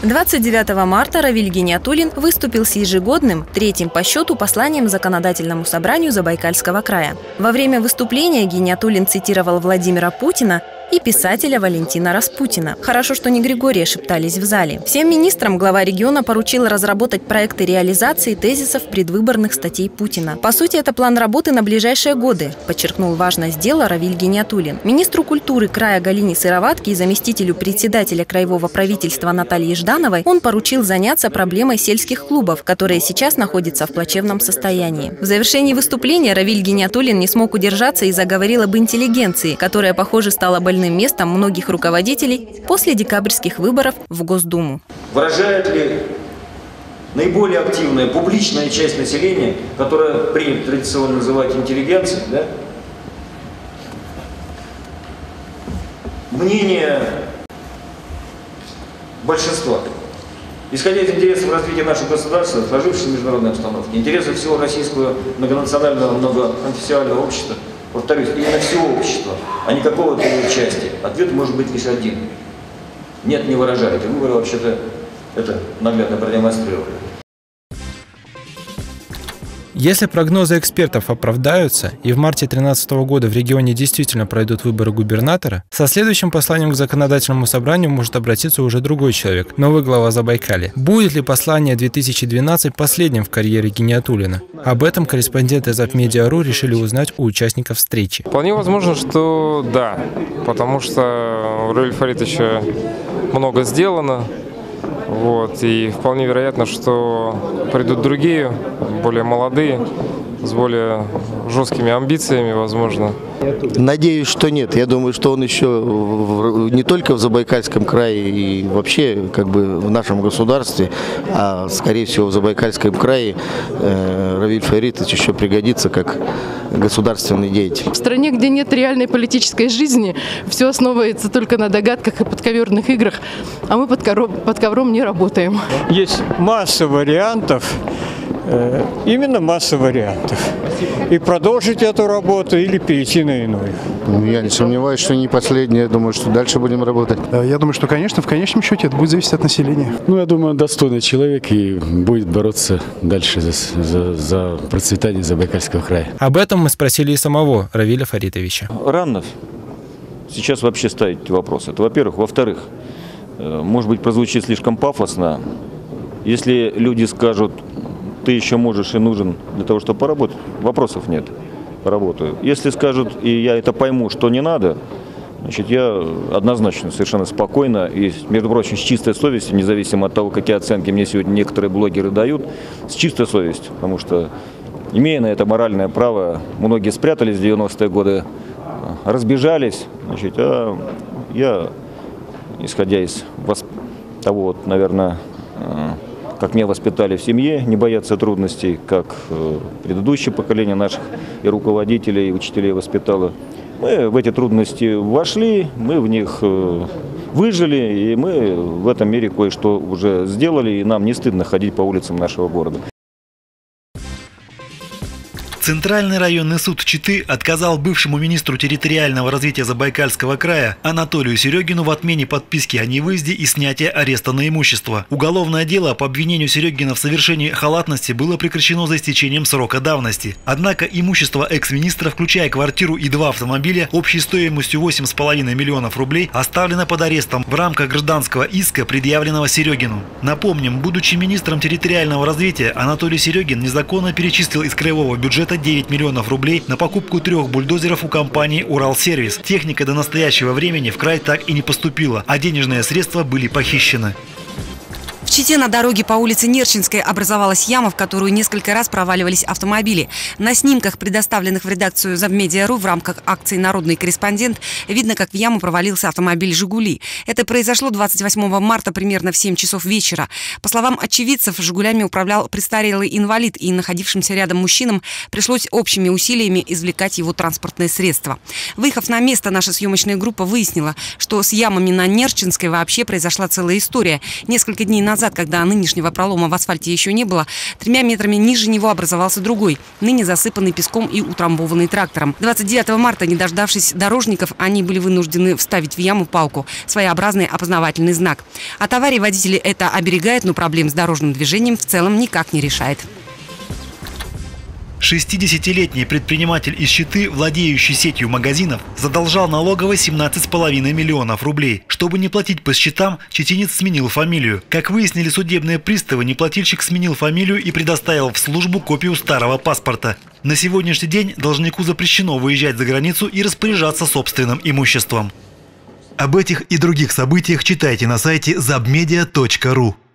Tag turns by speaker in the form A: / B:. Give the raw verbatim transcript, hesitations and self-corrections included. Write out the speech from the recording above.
A: двадцать девятого марта Равиль Гиниатуллин выступил с ежегодным, третьим по счету, посланием Законодательному собранию Забайкальского края. Во время выступления Гиниатуллин цитировал Владимира Путина и писателя Валентина Распутина. Хорошо, что не Григория шептались в зале. Всем министрам глава региона поручил разработать проекты реализации тезисов предвыборных статей Путина. По сути, это план работы на ближайшие годы, подчеркнул важность дела Равиль Гиниатуллин. Министру культуры края Галине Сыроватке и заместителю председателя краевого правительства Наталье Ждановой он поручил заняться проблемой сельских клубов, которые сейчас находятся в плачевном состоянии. В завершении выступления Равиль Гиниатуллин не смог удержаться и заговорил об интеллигенции, которая, похоже, стала больной местом многих руководителей после декабрьских выборов в Госдуму.
B: Выражает ли наиболее активная публичная часть населения, которая принято традиционно называть интеллигенцией, да, мнение большинства, исходя из интересов развития нашего государства, сложившейся международной обстановки, интересов всего российского многонационального, многоконфессионального общества, повторюсь, именно всего общества, а не какого-то его части. Ответ может быть лишь один. Нет, не выражает. И выборы вообще-то это наглядно продемонстрировали.
C: Если прогнозы экспертов оправдаются, и в марте две тысячи тринадцатого года в регионе действительно пройдут выборы губернатора, со следующим посланием к законодательному собранию может обратиться уже другой человек, новый глава Забайкалья. Будет ли послание две тысячи двенадцать последним в карьере Гиниатуллина? Об этом корреспонденты из Апмедиа точка ру решили узнать у участников встречи.
D: Вполне возможно, что да, потому что у Равиля Фаритовича много сделано. Вот, и вполне вероятно, что придут другие, более молодые, с более жесткими амбициями, возможно.
E: Надеюсь, что нет. Я думаю, что он еще в, не только в Забайкальском крае и вообще как бы в нашем государстве, а скорее всего в Забайкальском крае э, Равиль Фаритович еще пригодится как государственный деятель.
F: В стране, где нет реальной политической жизни, все основывается только на догадках и подковерных играх, а мы под, коров, под ковром не работаем.
G: Есть масса вариантов. Именно масса вариантов. И продолжить эту работу или перейти на иную.
E: Я не сомневаюсь, что не последнее. Я думаю, что дальше будем работать.
H: Я думаю, что, конечно, в конечном счете это будет зависеть от населения.
I: Ну, я думаю, он достойный человек и будет бороться дальше за, за, за процветание Забайкальского края.
C: Об этом мы спросили и самого Равиля Фаритовича.
B: Рано сейчас вообще ставить вопрос. Это, во-первых. Во-вторых, может быть, прозвучит слишком пафосно. Если люди скажут: ты еще можешь и нужен для того, чтобы поработать, вопросов нет, поработаю. Если скажут, и я это пойму, что не надо, значит, я однозначно, совершенно спокойно и, между прочим, с чистой совестью, независимо от того, какие оценки мне сегодня некоторые блогеры дают, с чистой совестью, потому что, имея на это моральное право, многие спрятались в девяностые годы, разбежались, значит, а я, исходя из того, вот, наверное, как меня воспитали в семье, не бояться трудностей, как э, предыдущее поколение наших и руководителей, и учителей воспитало. Мы в эти трудности вошли, мы в них э, выжили, и мы в этом мире кое-что уже сделали, и нам не стыдно ходить по улицам нашего города.
J: Центральный районный суд Читы отказал бывшему министру территориального развития Забайкальского края Анатолию Серегину в отмене подписки о невыезде и снятии ареста на имущество. Уголовное дело по обвинению Серегина в совершении халатности было прекращено за истечением срока давности. Однако имущество экс-министра, включая квартиру и два автомобиля, общей стоимостью восемь с половиной миллионов рублей, оставлено под арестом в рамках гражданского иска, предъявленного Серегину. Напомним, будучи министром территориального развития, Анатолий Серегин незаконно перечислил из краевого бюджета девять миллионов рублей на покупку трех бульдозеров у компании «Уралсервис». Техника до настоящего времени в край так и не поступила, а денежные средства были похищены.
K: В Чите на дороге по улице Нерчинской образовалась яма, в которую несколько раз проваливались автомобили. На снимках, предоставленных в редакцию Апмедиа точка ру в рамках акции «Народный корреспондент», видно, как в яму провалился автомобиль «Жигули». Это произошло двадцать восьмого марта примерно в семь часов вечера. По словам очевидцев, «Жигулями» управлял престарелый инвалид, и находившимся рядом мужчинам пришлось общими усилиями извлекать его транспортное средство. Выехав на место, наша съемочная группа выяснила, что с ямами на Нерчинской вообще произошла целая история. Несколько дней назад назад, когда нынешнего пролома в асфальте еще не было, тремя метрами ниже него образовался другой, ныне засыпанный песком и утрамбованный трактором. двадцать девятого марта, не дождавшись дорожников, они были вынуждены вставить в яму палку, своеобразный опознавательный знак. От аварий водители это оберегает, но проблем с дорожным движением в целом никак не решает.
J: шестидесятилетний предприниматель из Читы, владеющий сетью магазинов, задолжал налоговой семнадцать с половиной миллионов рублей. Чтобы не платить по счетам, читинец сменил фамилию. Как выяснили судебные приставы, неплательщик сменил фамилию и предоставил в службу копию старого паспорта. На сегодняшний день должнику запрещено выезжать за границу и распоряжаться собственным имуществом. Об этих и других событиях читайте на сайте забмедиа точка ру.